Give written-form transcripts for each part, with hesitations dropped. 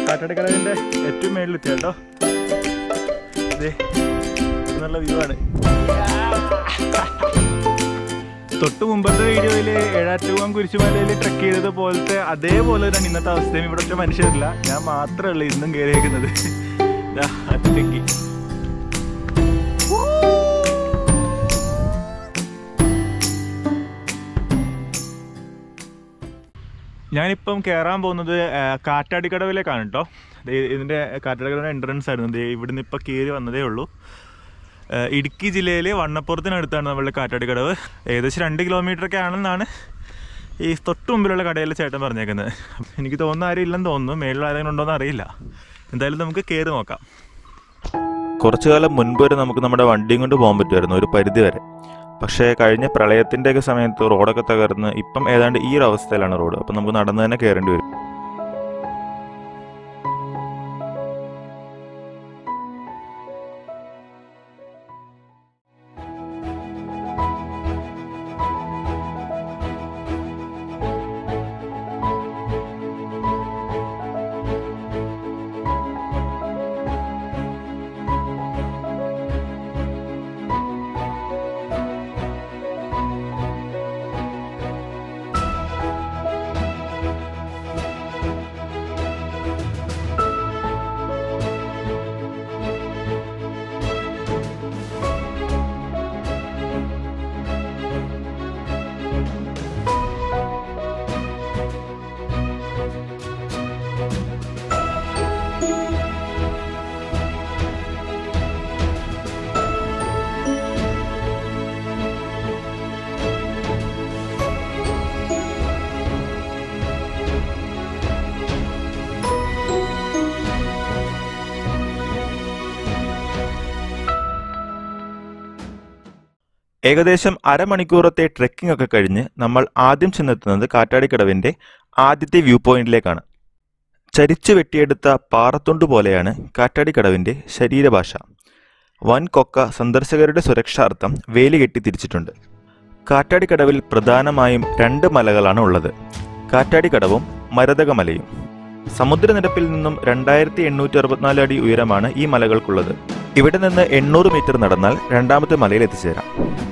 കാറ്റാടിക്കടവിൻ്റെ ഏറ്റവും മേളിലെത്തിയ കേട്ടോ. അതെ, നല്ല വ്യൂ ആണ്. തൊട്ട് മുമ്പത്തെ വീഡിയോയിൽ ഏഴാറ്റുകുളം കുരിശുമലയിൽ ട്രെക്ക് ചെയ്തത് പോലത്തെ അതേപോലെ തന്നെ ഇന്നത്തെ അവസ്ഥയും ഇവിടെ ഒറ്റ മനുഷ്യരില്ല. ഞാൻ മാത്രമേ ഉള്ളൂ ഇന്നും കയറിയേക്കുന്നത്. ഒറ്റയ്ക്ക് ഞാനിപ്പം കയറാൻ പോകുന്നത് കാറ്റാടിക്കടവിലേക്കാണ് കേട്ടോ. ഇതിൻ്റെ കാറ്റാടിക്കടവിൻ്റെ എൻട്രൻസ് ആയിരുന്നു. ഇവിടുന്ന് ഇപ്പോൾ കയറി വന്നതേ ഉള്ളൂ. ഇടുക്കി ജില്ലയിൽ വണ്ണപ്പുറത്തിനടുത്താണ് നമ്മളുടെ കാറ്റാടിക്കടവ്. ഏകദേശം 2 കിലോമീറ്ററൊക്കെ ആണെന്നാണ് ഈ തൊട്ട് മുമ്പിലുള്ള കടയിൽ ചേട്ടൻ പറഞ്ഞേക്കുന്നത്. എനിക്ക് തോന്നുന്ന ആരും ഇല്ലെന്ന് തോന്നുന്നു. മേളിൽ ആരെങ്കിലും ഉണ്ടോയെന്ന് അറിയില്ല. എന്തായാലും നമുക്ക് കയറി നോക്കാം. കുറച്ചു കാലം മുൻപ് വരെ നമുക്ക് നമ്മുടെ വണ്ടിയും കൊണ്ട് പോകാൻ പറ്റുമായിരുന്നു, ഒരു പരിധി വരെ. പക്ഷേ കഴിഞ്ഞ പ്രളയത്തിൻ്റെയൊക്കെ സമയത്ത് റോഡൊക്കെ തകർന്ന് ഇപ്പം ഏതാണ്ട് ഈ ഒരു അവസ്ഥയിലാണ് റോഡ്. അപ്പം നമുക്ക് നടന്ന് തന്നെ കയറേണ്ടി വരും. ഏകദേശം അരമണിക്കൂറത്തെ ട്രെക്കിംഗ് ഒക്കെ കഴിഞ്ഞ് നമ്മൾ ആദ്യം ചെന്നെത്തുന്നത് കാറ്റാടിക്കടവിൻ്റെ ആദ്യത്തെ വ്യൂ പോയിന്റിലേക്കാണ്. ചരിച്ചു വെട്ടിയെടുത്ത പാറത്തുണ്ട് പോലെയാണ് കാറ്റാടിക്കടവിൻ്റെ ശരീരഭാഷ. വൻ കൊക്ക സന്ദർശകരുടെ സുരക്ഷാർത്ഥം വേലി കെട്ടി തിരിച്ചിട്ടുണ്ട്. കാറ്റാടിക്കടവിൽ പ്രധാനമായും 2 മലകളാണ് ഉള്ളത്, കാറ്റാടിക്കടവും മരതകമലയും. സമുദ്രനിരപ്പിൽ നിന്നും 2864 അടി ഉയരമാണ് ഈ മലകൾക്കുള്ളത്. ഇവിടെ നിന്ന് 800 മീറ്റർ നടന്നാൽ രണ്ടാമത്തെ മലയിൽ എത്തിച്ചേരാം.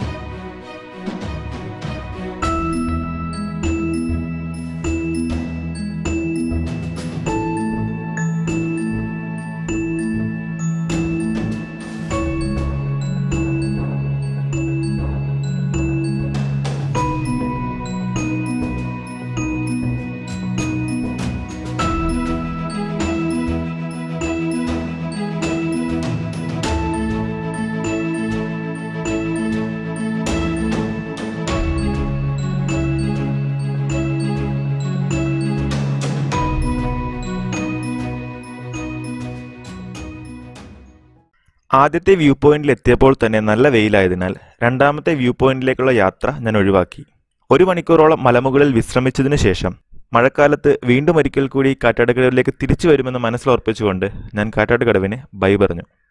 ആദ്യത്തെ വ്യൂ പോയിന്റിൽ എത്തിയപ്പോൾ തന്നെ നല്ല വെയിലായതിനാൽ രണ്ടാമത്തെ വ്യൂ പോയിന്റിലേക്കുള്ള യാത്ര ഞാൻ ഒഴിവാക്കി. 1 മണിക്കൂറോളം മലമുകളിൽ വിശ്രമിച്ചതിന് ശേഷം മഴക്കാലത്ത് വീണ്ടും ഒരിക്കൽ കൂടി കാറ്റാടിക്കടവിലേക്ക് തിരിച്ചു വരുമെന്ന് മനസ്സിലുറപ്പിച്ചുകൊണ്ട് ഞാൻ കാറ്റാടിക്കടവിന് ബൈ പറഞ്ഞു.